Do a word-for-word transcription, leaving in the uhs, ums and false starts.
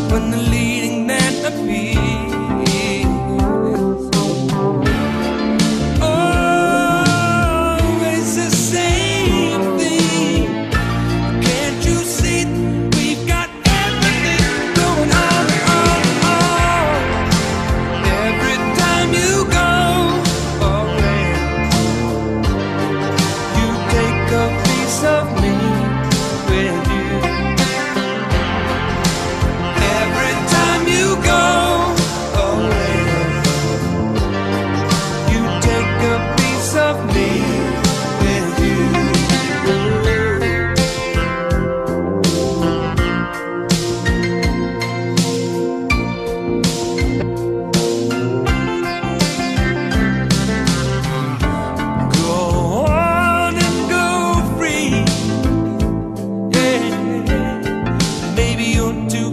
when the leading man appears. Always the same thing. Can't you see we've got everything going on, on, on? Every time you go away, you take a piece of me with you. Every time you go away, you take a piece of me with you. Go on and go free, yeah. Maybe you're too